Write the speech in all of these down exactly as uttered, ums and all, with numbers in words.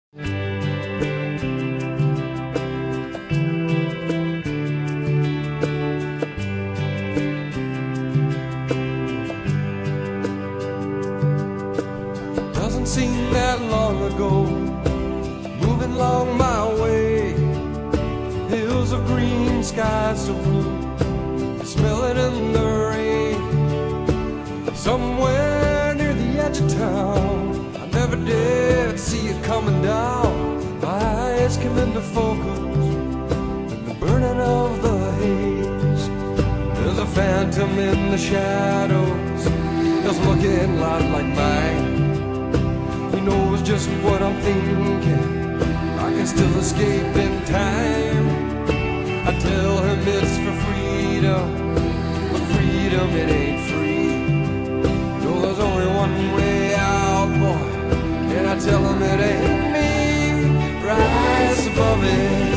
Doesn't seem that long ago, moving along my way, hills of green, skies so blue, smell it in the rain. Somewhere near the edge of town, I never did see it coming down. My eyes come into focus in the burning of the haze. There's a phantom in the shadows, just looking a lot like mine. He knows just what I'm thinking, I can still escape in time. I tell him it's for freedom, but freedom it ain't free. No, there's only one way out, boy, and I tell him it ain't me. Rise above it,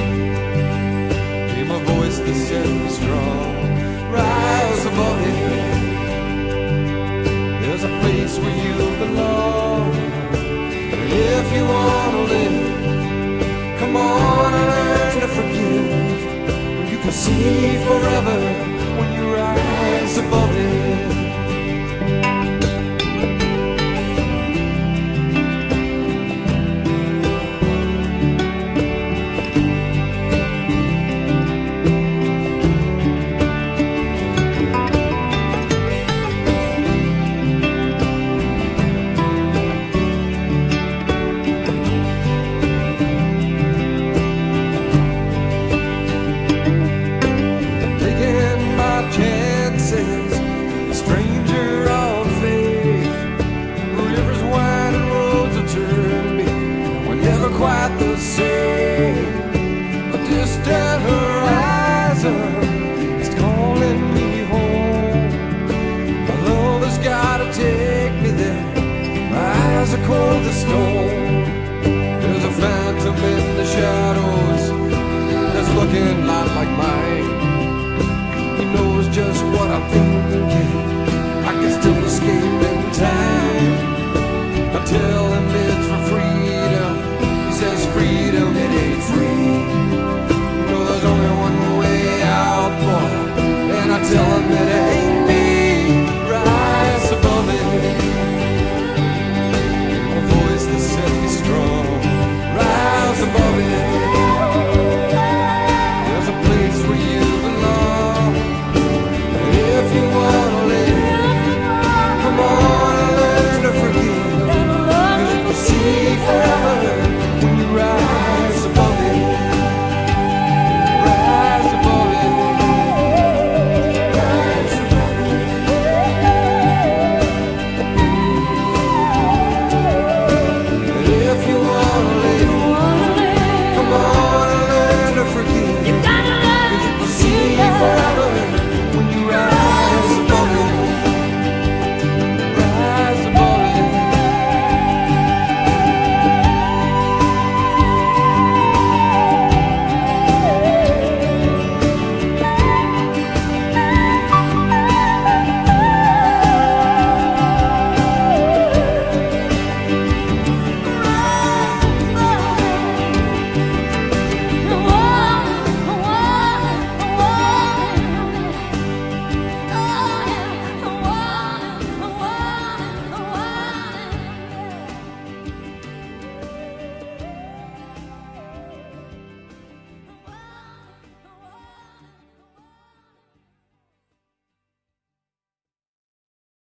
hear my voice that sends strong. Rise above it, there's a place where you belong. If you want to live, come on and learn to forgive. You can see forever when you rise above it. Chances, a stranger on faith. Rivers wide and roads that turn me, we're never quite the same. A distant horizon is calling me home. My love has gotta take me there. My eyes are cold as stone.